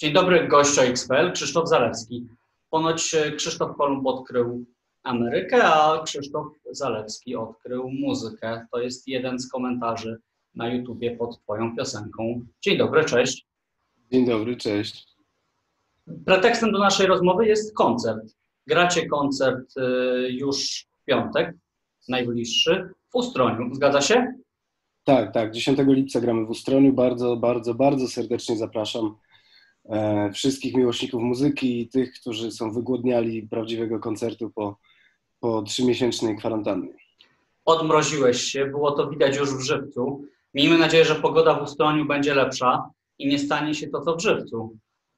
Dzień dobry, gość XPL, Krzysztof Zalewski. Ponoć Krzysztof Kolumb odkrył Amerykę, a Krzysztof Zalewski odkrył muzykę. To jest jeden z komentarzy na YouTubie pod twoją piosenką. Dzień dobry, cześć. Dzień dobry, cześć. Pretekstem do naszej rozmowy jest koncert. Gracie koncert już w piątek, najbliższy, w Ustroniu. Zgadza się? Tak. 10 lipca gramy w Ustroniu. Bardzo serdecznie zapraszam wszystkich miłośników muzyki i tych, którzy są wygłodniali prawdziwego koncertu po 3-miesięcznej kwarantannie. Odmroziłeś się, było to widać już w Żywcu. Miejmy nadzieję, że pogoda w Ustroniu będzie lepsza i nie stanie się to, co w Żywcu.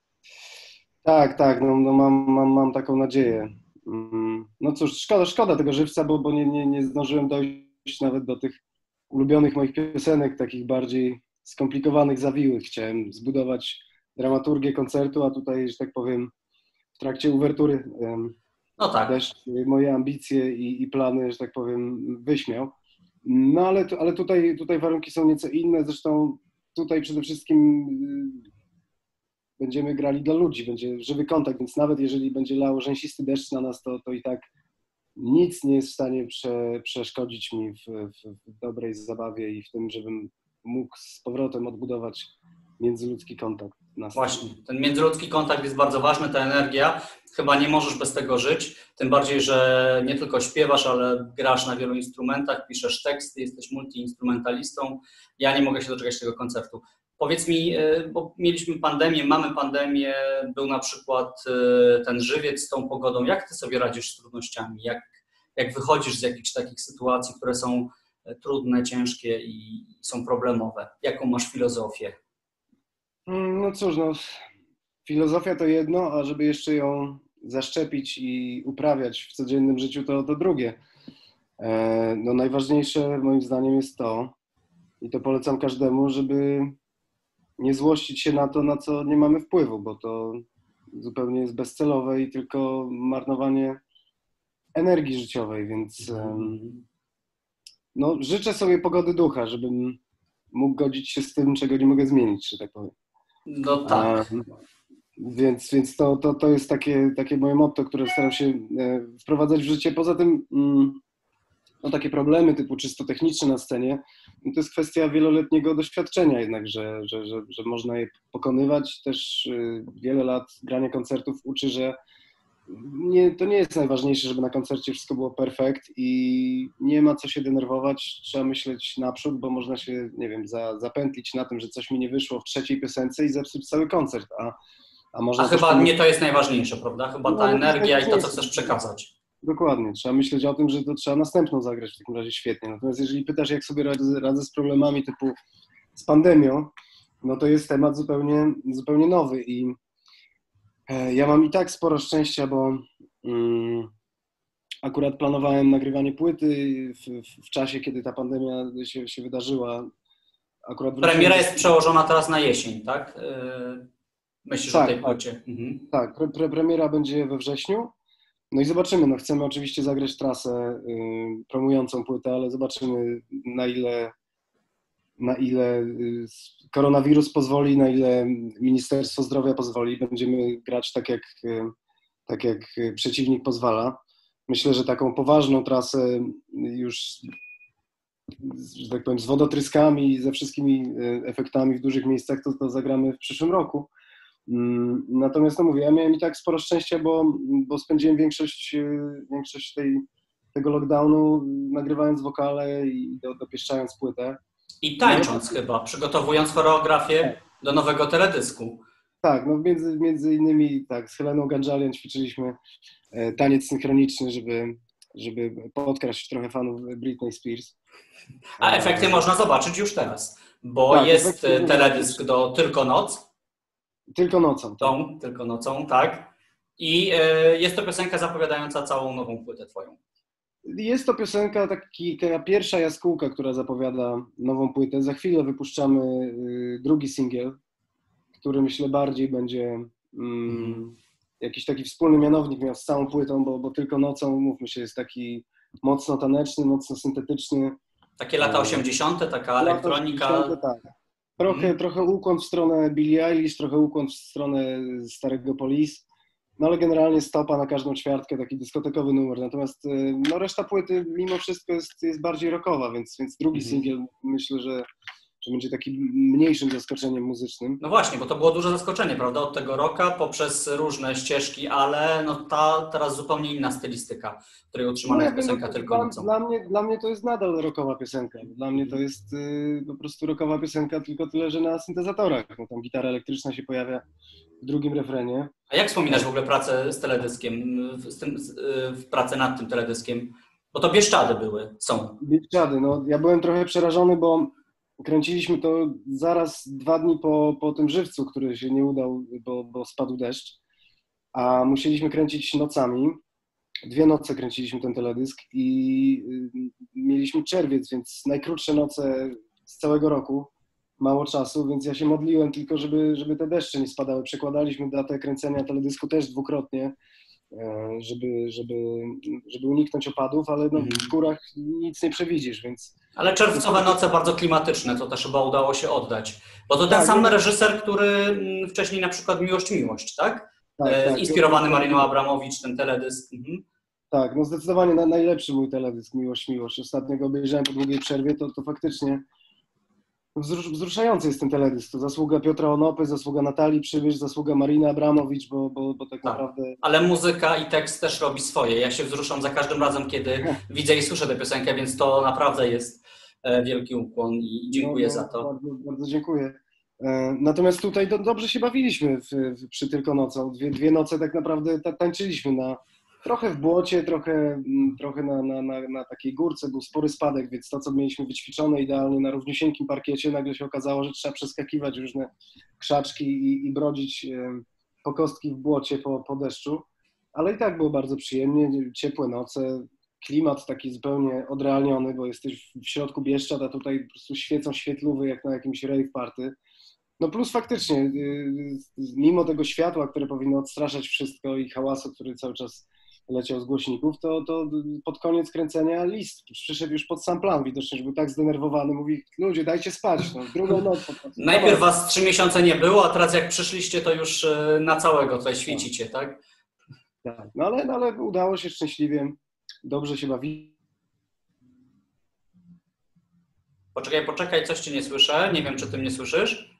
Tak, mam taką nadzieję. No cóż, szkoda tego Żywca, bo nie zdążyłem dojść nawet do tych ulubionych moich piosenek, takich bardziej skomplikowanych, zawiłych. Chciałem zbudować dramaturgię koncertu, a tutaj, że tak powiem, w trakcie uwertury też moje ambicje i plany, że tak powiem, wyśmiał. No ale tutaj warunki są nieco inne, zresztą tutaj przede wszystkim będziemy grali dla ludzi, będzie żywy kontakt, więc nawet jeżeli będzie lało rzęsisty deszcz na nas, to i tak nic nie jest w stanie przeszkodzić mi w dobrej zabawie i w tym, żebym mógł z powrotem odbudować międzyludzki kontakt. Właśnie, ten międzyludzki kontakt jest bardzo ważny, ta energia. Chyba nie możesz bez tego żyć, tym bardziej, że nie tylko śpiewasz, ale grasz na wielu instrumentach, piszesz teksty, jesteś multiinstrumentalistą. Ja nie mogę się doczekać tego koncertu. Powiedz mi, bo mieliśmy pandemię, mamy pandemię, był na przykład ten Żywiec z tą pogodą. Jak ty sobie radzisz z trudnościami? Jak wychodzisz z jakichś takich sytuacji, które są trudne, ciężkie i są problemowe? Jaką masz filozofię? No cóż, filozofia to jedno, a żeby jeszcze ją zaszczepić i uprawiać w codziennym życiu, to drugie. No najważniejsze moim zdaniem jest to, i to polecam każdemu, żeby nie złościć się na to, na co nie mamy wpływu, bo to zupełnie jest bezcelowe i tylko marnowanie energii życiowej, więc życzę sobie pogody ducha, żebym mógł godzić się z tym, czego nie mogę zmienić, że tak powiem. No tak. Więc to jest takie moje motto, które staram się wprowadzać w życie. Poza tym takie problemy typu czysto techniczne na scenie, to jest kwestia wieloletniego doświadczenia jednak, że można je pokonywać. Też wiele lat grania koncertów uczy, że to nie jest najważniejsze, żeby na koncercie wszystko było perfekt i nie ma co się denerwować, trzeba myśleć naprzód, bo można się, nie wiem, zapętlić na tym, że coś mi nie wyszło w trzeciej piosence i zepsuć cały koncert, a można chyba nie to jest najważniejsze, prawda? Chyba ta energia i to, co chcesz przekazać. Dokładnie, trzeba myśleć o tym, że to trzeba następną zagrać w takim razie świetnie. Natomiast jeżeli pytasz, jak sobie radzę z problemami typu z pandemią, no to jest temat zupełnie nowy i ja mam i tak sporo szczęścia, bo akurat planowałem nagrywanie płyty w czasie, kiedy ta pandemia się wydarzyła. Premiera jest przełożona teraz na jesień, tak? Myślisz o tej płycie? Tak, premiera będzie we wrześniu. No i zobaczymy, no chcemy oczywiście zagrać trasę promującą płytę, ale zobaczymy na ile koronawirus pozwoli, na ile Ministerstwo Zdrowia pozwoli. Będziemy grać tak jak przeciwnik pozwala. Myślę, że taką poważną trasę już, że tak powiem, z wodotryskami i ze wszystkimi efektami w dużych miejscach to zagramy w przyszłym roku. Natomiast mówię, ja miałem i tak sporo szczęścia, bo spędziłem większość tego lockdownu nagrywając wokale i dopieszczając płytę. I tańcząc chyba, przygotowując choreografię do nowego teledysku. Tak, między innymi tak, z Heleną Gandzalian ćwiczyliśmy taniec synchroniczny, żeby podkraść trochę fanów Britney Spears. A efekty można zobaczyć już teraz, bo tak, jest teledysk do Tylko Noc. Tylko nocą. Tak. Tylko nocą, tak. I jest to piosenka zapowiadająca całą nową płytę twoją. Jest to piosenka, taka pierwsza jaskółka, która zapowiada nową płytę. Za chwilę wypuszczamy drugi singiel, który myślę bardziej będzie jakiś taki wspólny mianownik miał z całą płytą, bo Tylko nocą, mówmy się, jest taki mocno taneczny, mocno syntetyczny. Takie lata 80., taka elektronika. 80, tak. Trochę ukłon w stronę Billie Eilish, trochę ukłon w stronę starego Police, no ale generalnie stopa na każdą ćwiartkę, taki dyskotekowy numer. Natomiast no, reszta płyty mimo wszystko jest bardziej rockowa, więc drugi singiel myślę, że będzie takim mniejszym zaskoczeniem muzycznym. No właśnie, bo to było duże zaskoczenie, prawda? Od tego rocka poprzez różne ścieżki, ale no teraz zupełnie inna stylistyka, w której utrzymana jest piosenka tylko nocą. Dla mnie to jest nadal rockowa piosenka. Dla mnie to jest po prostu rockowa piosenka, tylko tyle, że na syntezatorach. No, tam gitara elektryczna się pojawia w drugim refrenie. A jak wspominasz w ogóle pracę z teledyskiem, pracę nad tym teledyskiem? Bo to Bieszczady są. Bieszczady, no ja byłem trochę przerażony, bo kręciliśmy to zaraz 2 dni po tym żywcu, który się nie udał, bo spadł deszcz, a musieliśmy kręcić nocami. 2 noce kręciliśmy ten teledysk i mieliśmy czerwiec, więc najkrótsze noce z całego roku, mało czasu, więc ja się modliłem tylko, żeby te deszcze nie spadały. Przekładaliśmy datę kręcenia teledysku też dwukrotnie, żeby uniknąć opadów, ale no, w górach nic nie przewidzisz, więc... Ale czerwcowe noce bardzo klimatyczne, to też chyba udało się oddać. Bo to ten sam reżyser, który wcześniej na przykład Miłość, tak? Tak. Inspirowany Mariną Abramowicz, ten teledysk. Tak, no zdecydowanie najlepszy mój teledysk Miłość. Ostatnio go obejrzałem po długiej przerwie, to faktycznie wzruszający jest ten teledysk. To zasługa Piotra Onopy, zasługa Natalii Przybysz, zasługa Mariny Abramowicz, bo tak naprawdę... Ale muzyka i tekst też robi swoje. Ja się wzruszam za każdym razem, kiedy widzę i słyszę tę piosenkę, więc to naprawdę jest wielki ukłon i dziękuję za to. Bardzo, bardzo dziękuję. Natomiast tutaj dobrze się bawiliśmy przy Tylko nocą. Dwie noce tak naprawdę tańczyliśmy trochę w błocie, trochę na takiej górce, był spory spadek, więc to, co mieliśmy wyćwiczone idealnie na równiusieńkim parkiecie, nagle się okazało, że trzeba przeskakiwać różne krzaczki i brodzić po kostki w błocie po deszczu, ale i tak było bardzo przyjemnie, ciepłe noce, klimat taki zupełnie odrealniony, bo jesteś w środku Bieszczad, a tutaj po prostu świecą świetlówy jak na jakimś rave party. No plus faktycznie, mimo tego światła, które powinno odstraszać wszystko i hałasu, który cały czas leciał z głośników, to pod koniec kręcenia List przyszedł już pod sam plan, widocznie, że był tak zdenerwowany, mówi, ludzie, dajcie spać, no, drugą noc. Najpierw was 3 miesiące nie było, a teraz jak przyszliście, to już na całego tutaj świecicie, tak? Tak, no ale udało się szczęśliwie, dobrze się bawi. Poczekaj, coś cię nie słyszę, nie wiem, czy ty mnie słyszysz?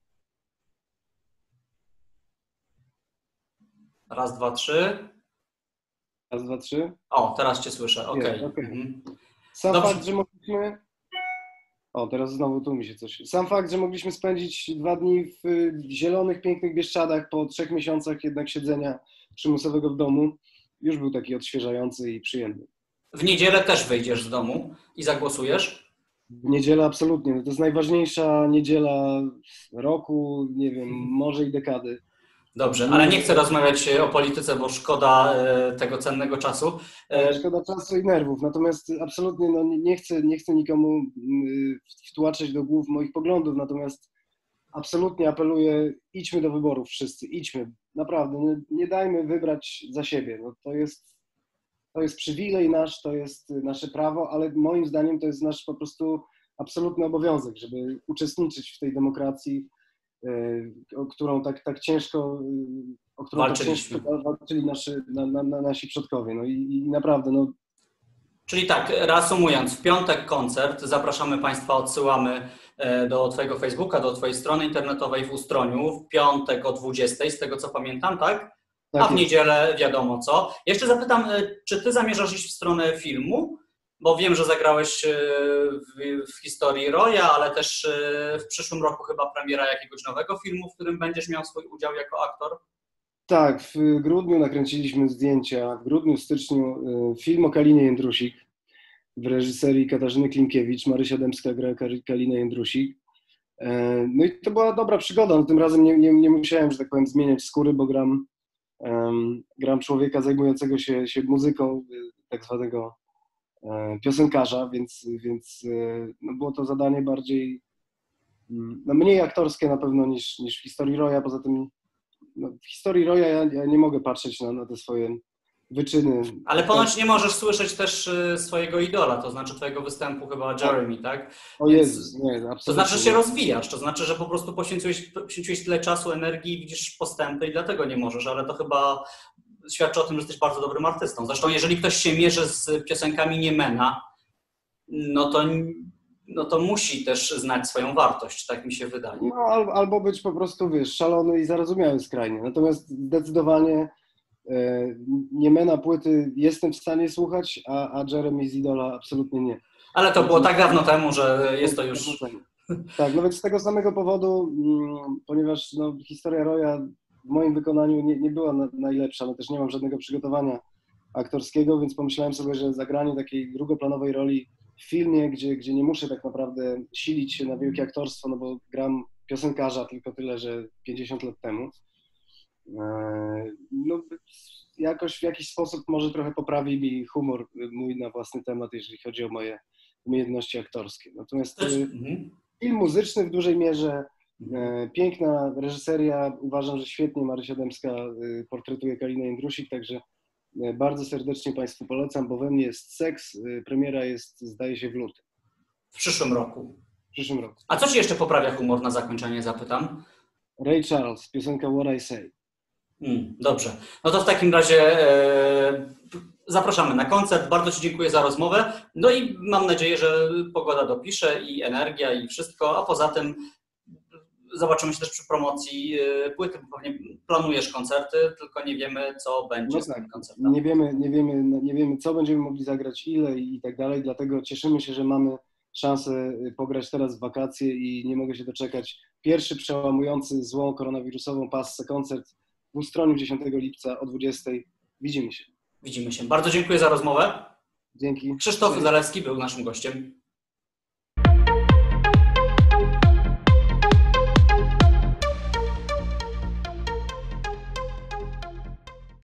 Raz, dwa, trzy. Raz, dwa, trzy. O, teraz cię słyszę, okej. Sam fakt, że mogliśmy... O, teraz znowu tu mi się coś... Sam fakt, że mogliśmy spędzić 2 dni w zielonych, pięknych Bieszczadach po 3 miesiącach jednak siedzenia przymusowego w domu, już był taki odświeżający i przyjemny. W niedzielę też wyjdziesz z domu i zagłosujesz? W niedzielę absolutnie. No to jest najważniejsza niedziela roku, nie wiem, może i dekady. Dobrze, ale nie chcę rozmawiać o polityce, bo szkoda tego cennego czasu. Szkoda czasu i nerwów, natomiast absolutnie no, nie chcę nikomu wtłaczać do głów moich poglądów, natomiast absolutnie apeluję, idźmy do wyborów wszyscy, idźmy, naprawdę, no, nie dajmy wybrać za siebie. No, to jest przywilej nasz, to jest nasze prawo, ale moim zdaniem to jest nasz po prostu absolutny obowiązek, żeby uczestniczyć w tej demokracji, o którą tak ciężko, walczyli nasi przodkowie. No i naprawdę. No. Czyli tak, reasumując, w piątek koncert, zapraszamy Państwa, odsyłamy do Twojego Facebooka, do Twojej strony internetowej w Ustroniu, w piątek o 20, z tego co pamiętam, tak? A w niedzielę wiadomo co. Jeszcze zapytam, czy Ty zamierzasz iść w stronę filmu? Bo wiem, że zagrałeś w historii Roya, ale też w przyszłym roku chyba premiera jakiegoś nowego filmu, w którym będziesz miał swój udział jako aktor. Tak, w grudniu nakręciliśmy zdjęcia, w grudniu, styczniu film o Kalinie Jędrusik w reżyserii Katarzyny Klimkiewicz, Marysia Dębska gra Kalinę Jędrusik. No i to była dobra przygoda, no tym razem nie musiałem, że tak powiem, zmieniać skóry, bo gram człowieka zajmującego się muzyką, tak zwanego piosenkarza, więc no było to zadanie bardziej, no mniej aktorskie na pewno niż w historii Roya. Poza tym no, w historii Roya ja nie mogę patrzeć na te swoje wyczyny. Ale ponoć nie możesz słyszeć też swojego idola, to znaczy twojego występu chyba Jeremy, tak? O Jezus, nie, absolutnie. To znaczy, że się rozwijasz, to znaczy, że po prostu poświęciłeś tyle czasu, energii, widzisz postępy i dlatego nie możesz, ale to chyba świadczy o tym, że jesteś bardzo dobrym artystą. Zresztą jeżeli ktoś się mierzy z piosenkami Niemena, no to musi też znać swoją wartość, tak mi się wydaje. No, albo być po prostu, wiesz, szalony i zarozumiały skrajnie. Natomiast zdecydowanie Niemena płyty jestem w stanie słuchać, a Jeremy z Idola absolutnie nie. Ale to było tak dawno temu, że jest to już... Tak, no więc z tego samego powodu, ponieważ no, historia Roya w moim wykonaniu nie była najlepsza, no też nie mam żadnego przygotowania aktorskiego, więc pomyślałem sobie, że zagranie takiej drugoplanowej roli w filmie, gdzie nie muszę tak naprawdę silić się na wielkie aktorstwo, no bo gram piosenkarza tylko tyle, że 50 lat temu, no jakoś w jakiś sposób może trochę poprawi mi humor mój na własny temat, jeżeli chodzi o moje umiejętności aktorskie. Natomiast film muzyczny w dużej mierze, piękna reżyseria, uważam, że świetnie Marysia Dębska portretuje Kalinę Jędrusik, także bardzo serdecznie Państwu polecam, bo we mnie jest seks, premiera jest, zdaje się, w lutym. W przyszłym roku. W przyszłym roku. A co Ci jeszcze poprawia humor na zakończenie, zapytam? Ray Charles, piosenka What I Say. Dobrze. No to w takim razie zapraszamy na koncert. Bardzo Ci dziękuję za rozmowę. No i mam nadzieję, że pogoda dopisze i energia i wszystko, a poza tym zobaczymy się też przy promocji płyty, bo pewnie planujesz koncerty, tylko nie wiemy, co będzie z tym koncertem. Nie wiemy, co będziemy mogli zagrać, ile i tak dalej, dlatego cieszymy się, że mamy szansę pograć teraz w wakacje i nie mogę się doczekać. Pierwszy przełamujący złą koronawirusową passę koncert w Ustroniu 10 lipca o 20. Widzimy się. Widzimy się. Bardzo dziękuję za rozmowę. Dzięki. Krzysztof Zalewski był naszym gościem.